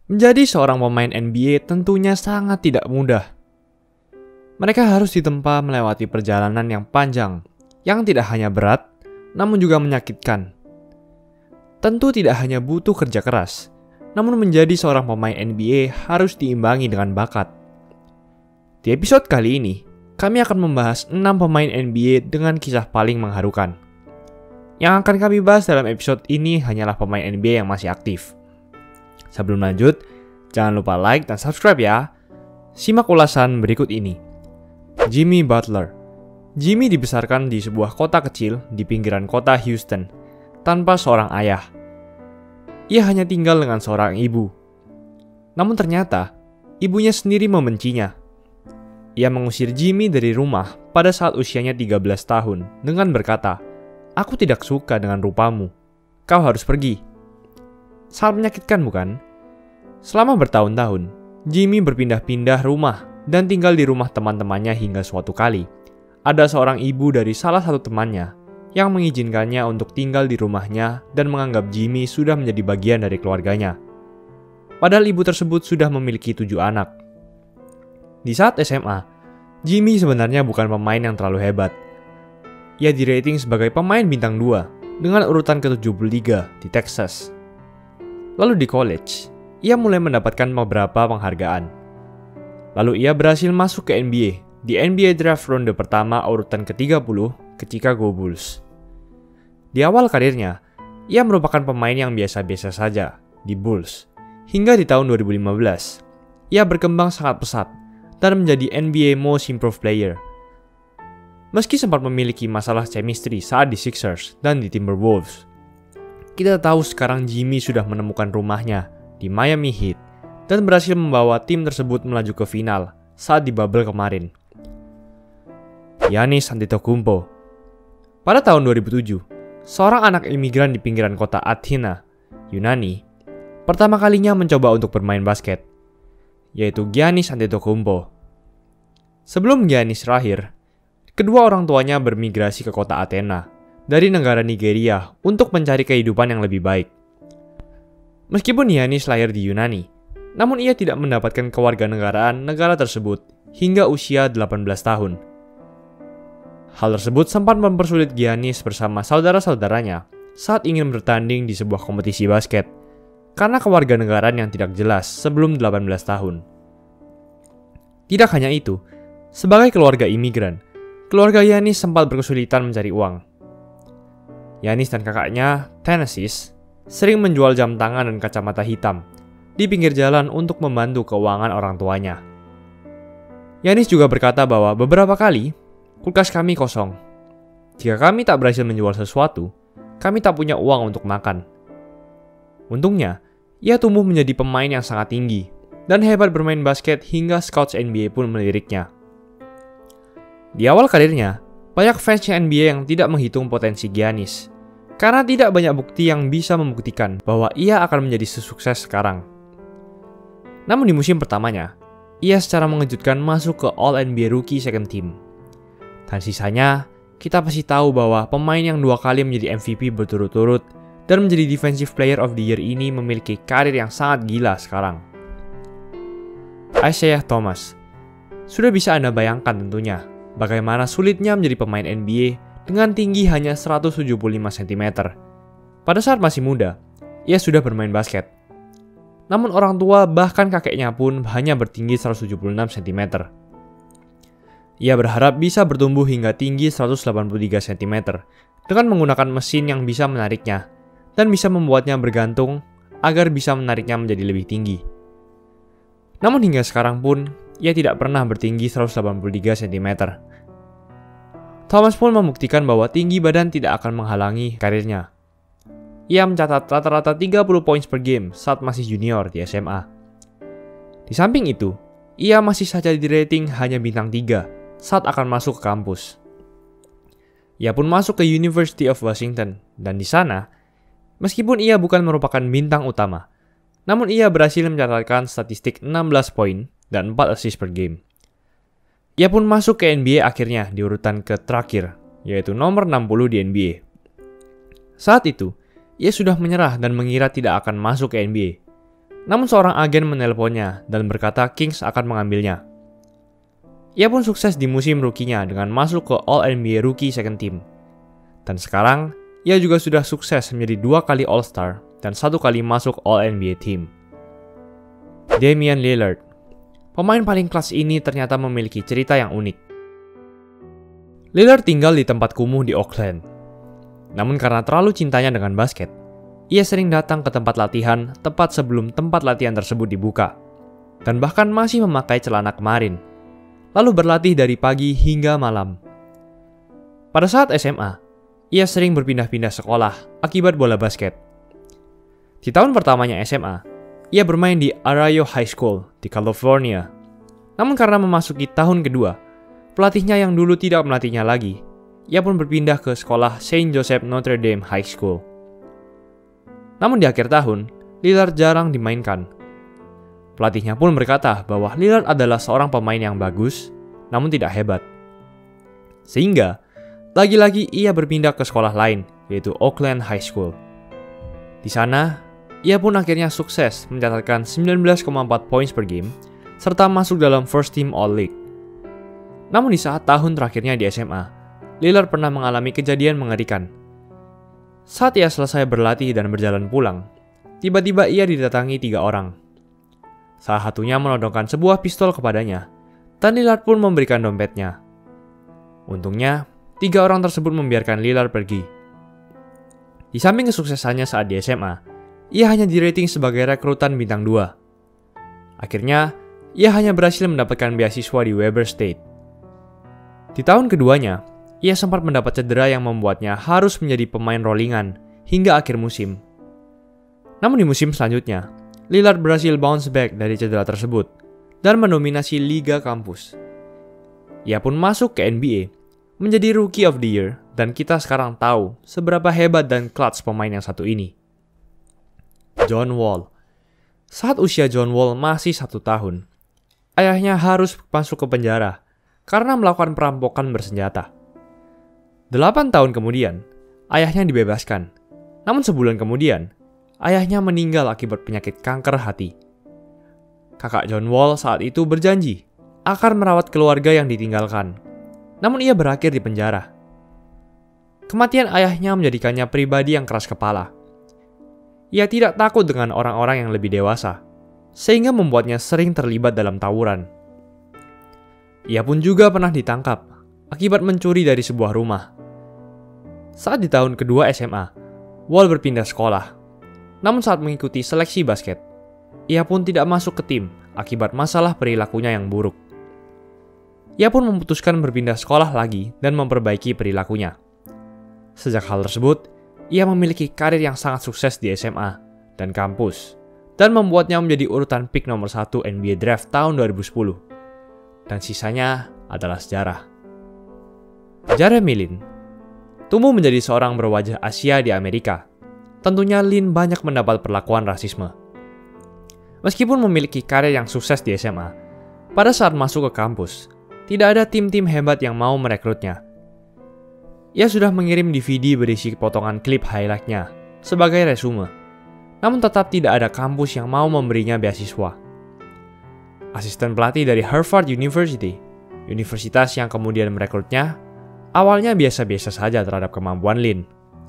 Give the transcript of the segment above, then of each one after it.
Menjadi seorang pemain NBA tentunya sangat tidak mudah. Mereka harus ditempa melewati perjalanan yang panjang, yang tidak hanya berat, namun juga menyakitkan. Tentu tidak hanya butuh kerja keras, namun menjadi seorang pemain NBA harus diimbangi dengan bakat. Di episode kali ini, kami akan membahas 6 pemain NBA dengan kisah paling mengharukan. Yang akan kami bahas dalam episode ini hanyalah pemain NBA yang masih aktif. Sebelum lanjut, jangan lupa like dan subscribe ya. Simak ulasan berikut ini. Jimmy Butler. Jimmy dibesarkan di sebuah kota kecil di pinggiran kota Houston, tanpa seorang ayah. Ia hanya tinggal dengan seorang ibu. Namun ternyata, ibunya sendiri membencinya. Ia mengusir Jimmy dari rumah pada saat usianya 13 tahun dengan berkata, "Aku tidak suka dengan rupamu. Kau harus pergi." Sangat menyakitkan bukan? Selama bertahun-tahun, Jimmy berpindah-pindah rumah dan tinggal di rumah teman-temannya hingga suatu kali. Ada seorang ibu dari salah satu temannya yang mengizinkannya untuk tinggal di rumahnya dan menganggap Jimmy sudah menjadi bagian dari keluarganya. Padahal ibu tersebut sudah memiliki 7 anak. Di saat SMA, Jimmy sebenarnya bukan pemain yang terlalu hebat. Ia dirating sebagai pemain bintang 2 dengan urutan ke-73 di Texas. Lalu di college, ia mulai mendapatkan beberapa penghargaan. Lalu ia berhasil masuk ke NBA di NBA Draft ronde pertama urutan ke-30 ke Chicago Bulls. Di awal karirnya, ia merupakan pemain yang biasa-biasa saja di Bulls. Hingga di tahun 2015, ia berkembang sangat pesat dan menjadi NBA Most Improved Player. Meski sempat memiliki masalah chemistry saat di Sixers dan di Timberwolves, kita tahu sekarang Jimmy sudah menemukan rumahnya di Miami Heat dan berhasil membawa tim tersebut melaju ke final saat di bubble kemarin. Giannis Antetokounmpo. Pada tahun 2007, seorang anak imigran di pinggiran kota Athena, Yunani, pertama kalinya mencoba untuk bermain basket, yaitu Giannis Antetokounmpo. Sebelum Giannis lahir, kedua orang tuanya bermigrasi ke kota Athena dari negara Nigeria untuk mencari kehidupan yang lebih baik. Meskipun Giannis lahir di Yunani, namun ia tidak mendapatkan kewarganegaraan negara tersebut hingga usia 18 tahun. Hal tersebut sempat mempersulit Giannis bersama saudara-saudaranya saat ingin bertanding di sebuah kompetisi basket karena kewarganegaraan yang tidak jelas sebelum 18 tahun. Tidak hanya itu, sebagai keluarga imigran, keluarga Giannis sempat berkesulitan mencari uang. Giannis dan kakaknya, Thanasis, sering menjual jam tangan dan kacamata hitam di pinggir jalan untuk membantu keuangan orang tuanya. Giannis juga berkata bahwa beberapa kali, kulkas kami kosong. Jika kami tak berhasil menjual sesuatu, kami tak punya uang untuk makan. Untungnya, ia tumbuh menjadi pemain yang sangat tinggi dan hebat bermain basket hingga scouts NBA pun meliriknya. Di awal karirnya, banyak fans NBA yang tidak menghitung potensi Giannis karena tidak banyak bukti yang bisa membuktikan bahwa ia akan menjadi sesukses sekarang. Namun di musim pertamanya, ia secara mengejutkan masuk ke All-NBA Rookie Second Team. Dan sisanya, kita pasti tahu bahwa pemain yang 2 kali menjadi MVP berturut-turut dan menjadi Defensive Player of the Year ini memiliki karir yang sangat gila sekarang. Isaiah Thomas. Sudah bisa Anda bayangkan tentunya bagaimana sulitnya menjadi pemain NBA dengan tinggi hanya 175 cm. Pada saat masih muda, ia sudah bermain basket. Namun orang tua bahkan kakeknya pun hanya bertinggi 176 cm. Ia berharap bisa bertumbuh hingga tinggi 183 cm dengan menggunakan mesin yang bisa menariknya dan bisa membuatnya bergantung agar bisa menariknya menjadi lebih tinggi. Namun hingga sekarang pun, ia tidak pernah bertinggi 183 cm. Thomas pun membuktikan bahwa tinggi badan tidak akan menghalangi karirnya. Ia mencatat rata-rata 30 points per game saat masih junior di SMA. Di samping itu, ia masih saja di rating hanya bintang 3 saat akan masuk ke kampus. Ia pun masuk ke University of Washington, dan di sana, meskipun ia bukan merupakan bintang utama, namun ia berhasil mencatatkan statistik 16 poin dan 4 assist per game. Ia pun masuk ke NBA akhirnya di urutan ke terakhir, yaitu nomor 60 di NBA. Saat itu, ia sudah menyerah dan mengira tidak akan masuk ke NBA. Namun seorang agen menelponnya dan berkata Kings akan mengambilnya. Ia pun sukses di musim rookie-nya dengan masuk ke All-NBA Rookie Second Team. Dan sekarang, ia juga sudah sukses menjadi 2 kali All-Star dan 1 kali masuk All-NBA Team. Damian Lillard. Pemain paling kelas ini ternyata memiliki cerita yang unik. Lillard tinggal di tempat kumuh di Oakland. Namun karena terlalu cintanya dengan basket, ia sering datang ke tempat latihan tepat sebelum tempat latihan tersebut dibuka. Dan bahkan masih memakai celana kemarin. Lalu berlatih dari pagi hingga malam. Pada saat SMA, ia sering berpindah-pindah sekolah akibat bola basket. Di tahun pertamanya SMA, ia bermain di Arroyo High School di California. Namun karena memasuki tahun kedua, pelatihnya yang dulu tidak melatihnya lagi, ia pun berpindah ke sekolah Saint Joseph Notre Dame High School. Namun di akhir tahun, Lillard jarang dimainkan. Pelatihnya pun berkata bahwa Lillard adalah seorang pemain yang bagus, namun tidak hebat. Sehingga, lagi-lagi ia berpindah ke sekolah lain, yaitu Oakland High School. Di sana, ia pun akhirnya sukses mencatatkan 19,4 points per game, serta masuk dalam First Team All-League. Namun di saat tahun terakhirnya di SMA, Lillard pernah mengalami kejadian mengerikan. Saat ia selesai berlatih dan berjalan pulang, tiba-tiba ia didatangi 3 orang. Salah satunya menodongkan sebuah pistol kepadanya, dan Lillard pun memberikan dompetnya. Untungnya, 3 orang tersebut membiarkan Lillard pergi. Di samping kesuksesannya saat di SMA, ia hanya dirating sebagai rekrutan bintang 2. Akhirnya, ia hanya berhasil mendapatkan beasiswa di Weber State. Di tahun keduanya, ia sempat mendapat cedera yang membuatnya harus menjadi pemain rollingan hingga akhir musim. Namun di musim selanjutnya, Lillard berhasil bounce back dari cedera tersebut dan mendominasi Liga Kampus. Ia pun masuk ke NBA, menjadi Rookie of the Year, dan kita sekarang tahu seberapa hebat dan clutch pemain yang satu ini. John Wall. Saat usia John Wall masih 1 tahun, ayahnya harus masuk ke penjara karena melakukan perampokan bersenjata. 8 tahun kemudian, ayahnya dibebaskan. Namun sebulan kemudian, ayahnya meninggal akibat penyakit kanker hati. Kakak John Wall saat itu berjanji akan merawat keluarga yang ditinggalkan. Namun ia berakhir di penjara. Kematian ayahnya menjadikannya pribadi yang keras kepala. Ia tidak takut dengan orang-orang yang lebih dewasa, sehingga membuatnya sering terlibat dalam tawuran. Ia pun juga pernah ditangkap akibat mencuri dari sebuah rumah. Saat di tahun kedua SMA, Wall berpindah sekolah. Namun saat mengikuti seleksi basket, ia pun tidak masuk ke tim akibat masalah perilakunya yang buruk. Ia pun memutuskan berpindah sekolah lagi dan memperbaiki perilakunya. Sejak hal tersebut, ia memiliki karir yang sangat sukses di SMA dan kampus, dan membuatnya menjadi urutan pick nomor 1 NBA Draft tahun 2010. Dan sisanya adalah sejarah. Jeremy Lin tumbuh menjadi seorang berwajah Asia di Amerika. Tentunya Lin banyak mendapat perlakuan rasisme. Meskipun memiliki karir yang sukses di SMA, pada saat masuk ke kampus, tidak ada tim-tim hebat yang mau merekrutnya. Ia sudah mengirim DVD berisi potongan klip highlight-nya sebagai resume, namun tetap tidak ada kampus yang mau memberinya beasiswa. Asisten pelatih dari Harvard University, universitas yang kemudian merekrutnya, awalnya biasa-biasa saja terhadap kemampuan Lin.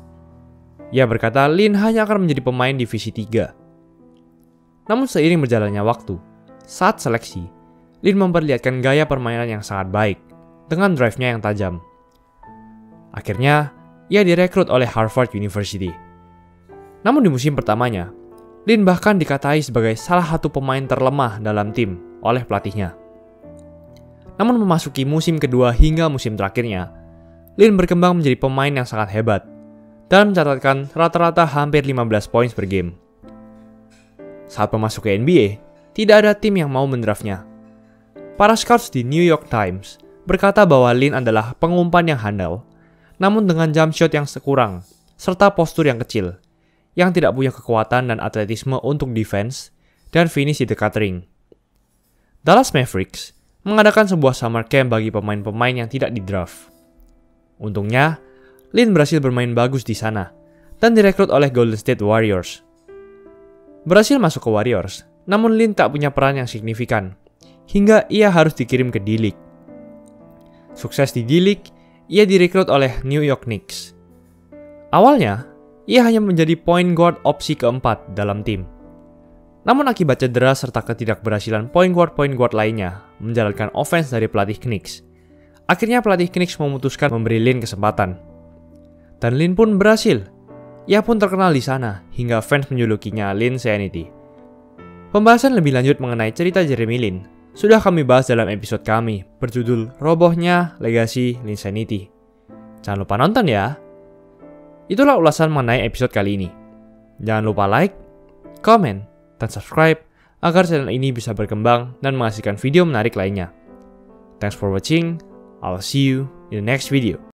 Ia berkata Lin hanya akan menjadi pemain divisi 3. Namun seiring berjalannya waktu, saat seleksi, Lin memperlihatkan gaya permainan yang sangat baik, dengan drive-nya yang tajam. Akhirnya, ia direkrut oleh Harvard University. Namun di musim pertamanya, Lin bahkan dikatai sebagai salah satu pemain terlemah dalam tim oleh pelatihnya. Namun memasuki musim kedua hingga musim terakhirnya, Lin berkembang menjadi pemain yang sangat hebat, dan mencatatkan rata-rata hampir 15 poin per game. Saat masuk ke NBA, tidak ada tim yang mau mendraftnya. Para scouts di New York Times berkata bahwa Lin adalah pengumpan yang handal, namun dengan jump shot yang kurang, serta postur yang kecil, yang tidak punya kekuatan dan atletisme untuk defense dan finish di dekat ring. Dallas Mavericks mengadakan sebuah summer camp bagi pemain-pemain yang tidak didraft. Untungnya, Lin berhasil bermain bagus di sana dan direkrut oleh Golden State Warriors. Berhasil masuk ke Warriors, namun Lin tak punya peran yang signifikan, hingga ia harus dikirim ke D-League. Sukses di D-League, ia direkrut oleh New York Knicks. Awalnya, ia hanya menjadi point guard opsi keempat dalam tim. Namun akibat cedera serta ketidakberhasilan point guard lainnya menjalankan offense dari pelatih Knicks, akhirnya pelatih Knicks memutuskan memberi Lin kesempatan. Dan Lin pun berhasil. Ia pun terkenal di sana, hingga fans menjulukinya Linsanity. Pembahasan lebih lanjut mengenai cerita Jeremy Lin sudah kami bahas dalam episode kami berjudul Robohnya Legasi Linsanity. Jangan lupa nonton ya. Itulah ulasan mengenai episode kali ini. Jangan lupa like, comment, dan subscribe agar channel ini bisa berkembang dan menghasilkan video menarik lainnya. Thanks for watching. I'll see you in the next video.